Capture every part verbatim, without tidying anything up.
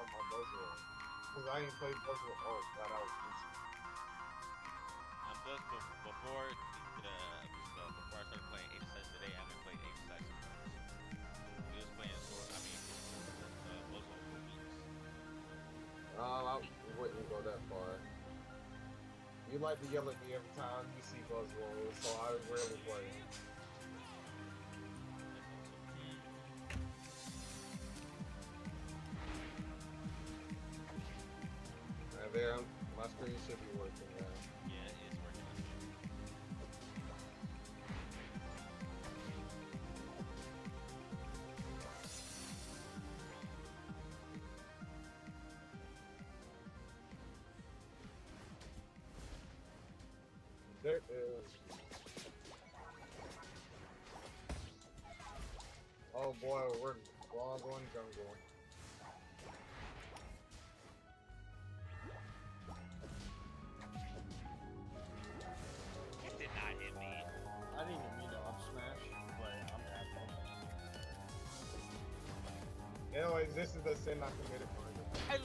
on my Buzzwell. Because I ain't played Buzzwell. Oh, God, I was I'm just before the, the before I started playing Exercise today. I haven't played Exercise in months. We was playing sword. I mean, uh, Buzzwell for weeks. Um, I wouldn't go that far. You like to yell at me every time you see Buzzwell, so I rarely play. Right there, my screen should be working now. Yeah, it is working. There is. Oh boy, we're all going jungle. It did not hit me. I didn't even mean to up smash, but I'm happy. Anyways, this is the sin I committed for you. I,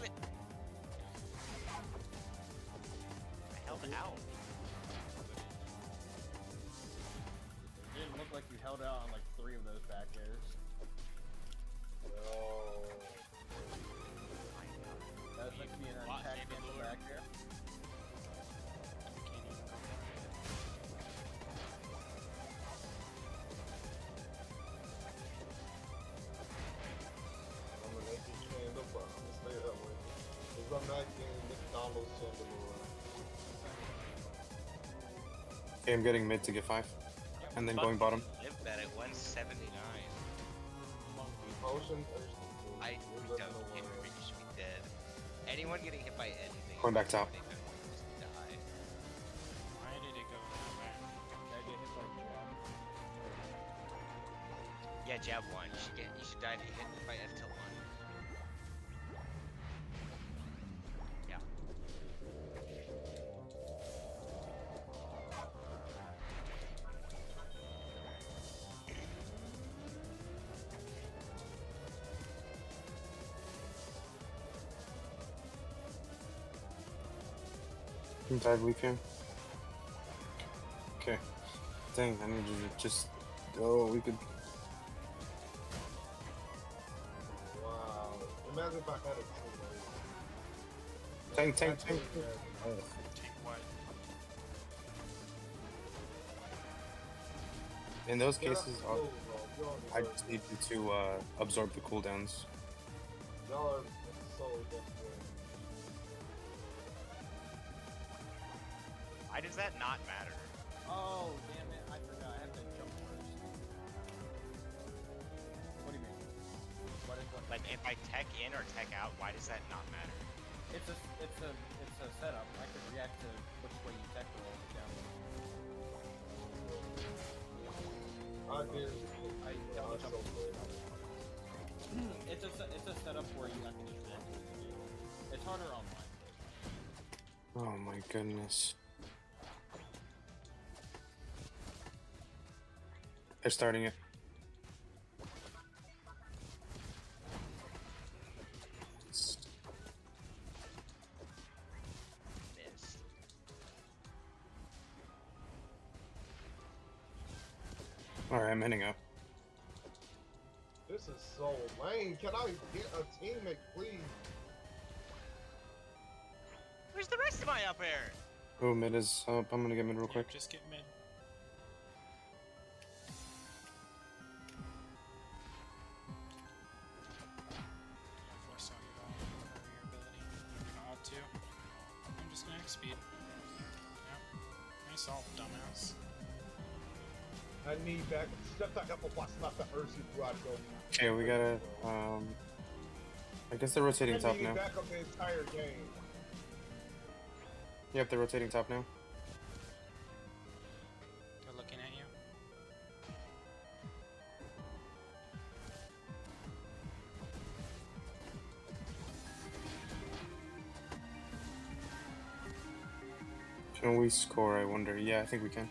I held out. It didn't look like you held out on like three of those back airs. No. That was meant to be an attack cancel back air. I'm gonna make you change the bar. I'm gonna stay that way. Because I'm not getting McDonald's chamberlain. Okay, I'm getting mid to get five. Yeah, and then going bottom. Live that at one seventy-nine. Potion thirsty. I we don't. Hit me, you should be dead. Anyone getting hit by anything. Going back top. They could just die. Why did it go that way? Did I get hit by jab? Yeah, jab one. You should get. You should die to get hit by F till one. Yeah. I'm dive leaf here. Okay. Dang, I need to just. Oh, we could. Wow. Imagine if I had a teammate. Tank, tank, tank. Take what? In those Get cases, up, I'll, go, bro. You don't I deserve just it. need you to uh, absorb the cooldowns. Y'all are so desperate. Why does that not matter? Oh, damn it. I forgot. I have to jump first. What do you mean? What is what? Like, if I tech in or tech out, why does that not matter? It's a, it's a, it's a setup. I can react to which way you tech roll down. I did. I Yeah, double I'm jump. so good. It's a, se- it's a setup where you I can just react to it. It's harder online. Oh my goodness. They're starting it. Missed. Alright, I'm hitting up. This is so lame. Can I get a teammate, please? Where's the rest of my up air? Oh, mid is up. I'm gonna get mid real Yeah, quick. just get mid. Force on your ball, whatever your ability. You're gonna ult too. I'm just gonna X speed. Yep. Nice ult, dumbass. I need back. Step back up and watch not the Ursi Quadro. Okay, we gotta. Um, I guess they're rotating I top need now. back up the entire game. Yep, they're rotating top now. They're looking at you. Can we score, I wonder? Yeah, I think we can.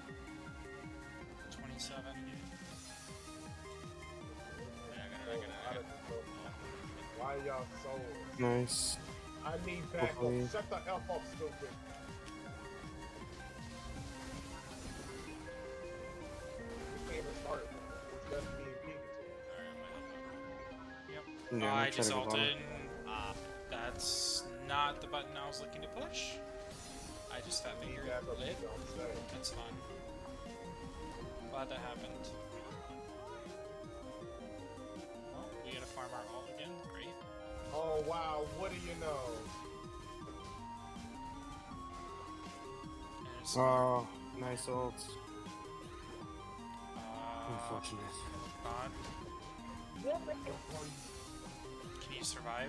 twenty-seven. Yeah, I gotta, I gotta, I gotta control. Why y'all so? Nice. I need backup. Hopefully. Shut the F up, stupid. This game is hard. It's just me and Pikachu. Yep. Yeah, Oh, I'm I gonna try just to go bottom. ulted. Ah, that's not the button I was looking to push. I just fat I need fingered backup. it. You don't say. That's fun. Glad that happened. Well, we gotta farm our ult again. Great. Oh wow, what do you know? And it's, Oh, nice ult. uh, Unfortunate. God. Can you survive?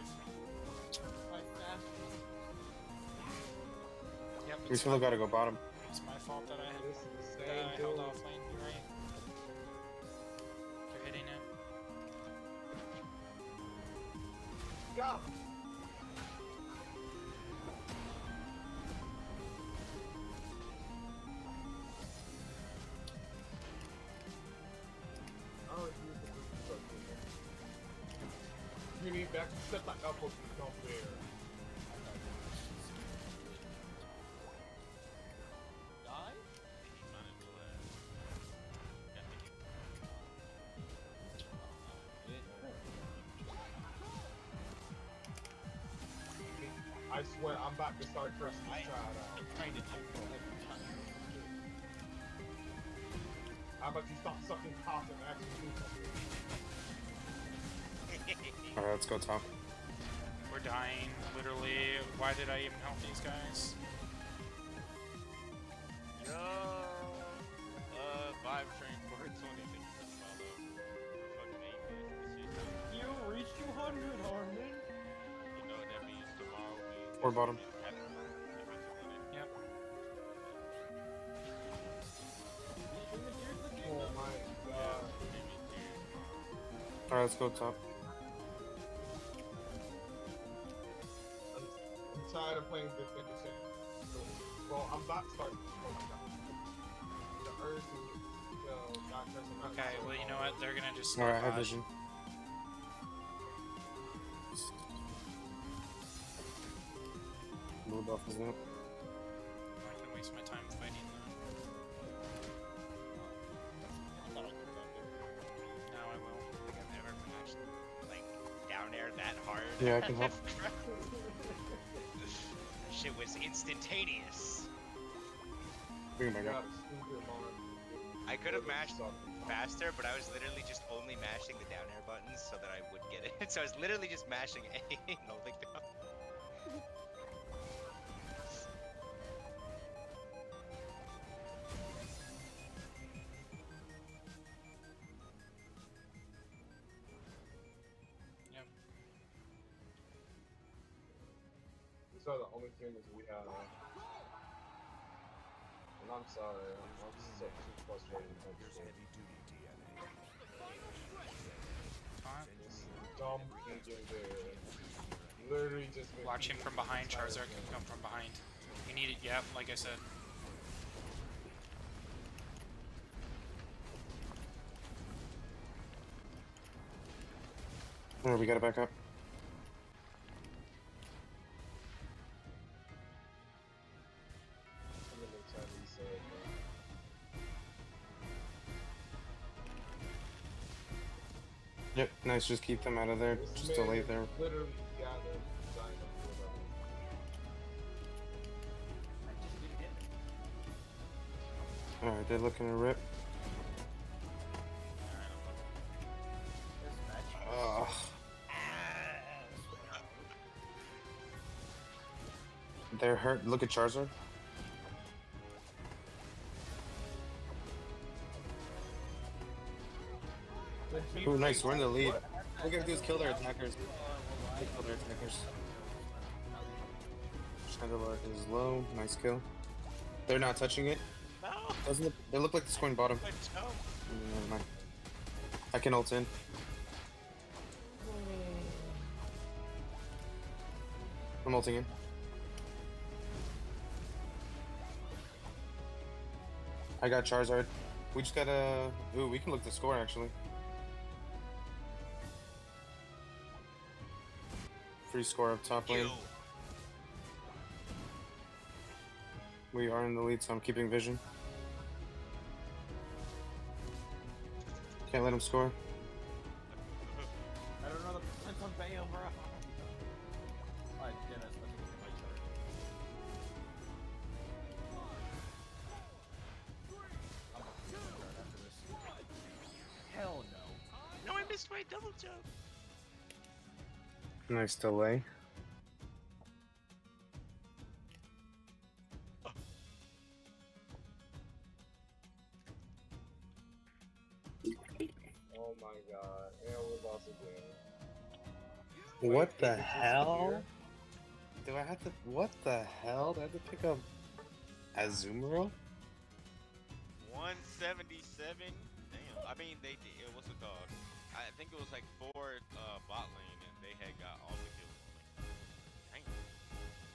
Yep, We it's still my, gotta go bottom. it's my fault that I had This is the that same I dude. held off lane. You're right. They're hitting it. Go. Oh, you need back to set that up with you don't bear. Die? He might as well, uh, got me. I swear, I'm about to start cursing this child out. I'm trying to do every time. How about you stop sucking cock and actually do something? Alright, let's go top. We're dying. Literally. Why did I even help these guys? Yo, uh, vibe train four twenty. Thank you for the follow. Fucking atheist. This shit's not- You reached two hundred, Harmon. You know what that means? Tomorrow we. Or bottom. That means two hundred. Yep. Oh my god. Alright, let's go top. I'm, I'm tired of playing this condition. Well, I'm about to start. Oh my god. The urge to uh, not curse him out. Okay, well, you know what? They're gonna just. Alright, I have dodge. vision. Move off his net. I'm not gonna waste my time fighting them. Now I will. I think I've never been actually like down air that hard. Yeah, I can help. Shit was instantaneous. Bring him back God, up. stupid man. I could have mashed faster, but I was literally just only mashing the down air buttons so that I would get it. So I was literally just mashing A and holding down. Yep. These are the only humans we have. And I'm sorry, I'm, I'm so too frustrated. with this shit. Taunt. This dumb Indian there. Literally just been Watch him from behind. Charizard can come from behind. You need it. Yep, like I said. Alright, we gotta back up. I'm gonna try to reset, man. Yep, nice, just keep them out of there. This Just man delay is there. Literally gathered giant of whatever. I just did it. Alright, they're looking to rip. This match. Ugh. They're hurt. Look at Charizard. Ooh, nice. We're in the lead. We're gonna do is kill their attackers. Kill their attackers. Chandelier is low. Nice kill. They're not touching it. No! Doesn't look, they look like it's going bottom. I don't. Mm, Never mind. I can ult in. I'm ulting in. I got Charizard. We just gotta. Ooh, we can look the score actually. three score up top lane. Yo. We are in the lead, so I'm keeping vision. Can't let him score. I don't know the percent on Bale, bro. Alright, yeah, that's what I'm my chart. I'm gonna put my chart after this. Hell no. No, I missed my double jump. Nice delay. Oh my god. And we lost again. What Wait, the is it just hell? here? Do I have to? What the hell? Do I have to pick up Azumarill? one seventy-seven. Damn. I mean, they did. What's it called? I think it was like four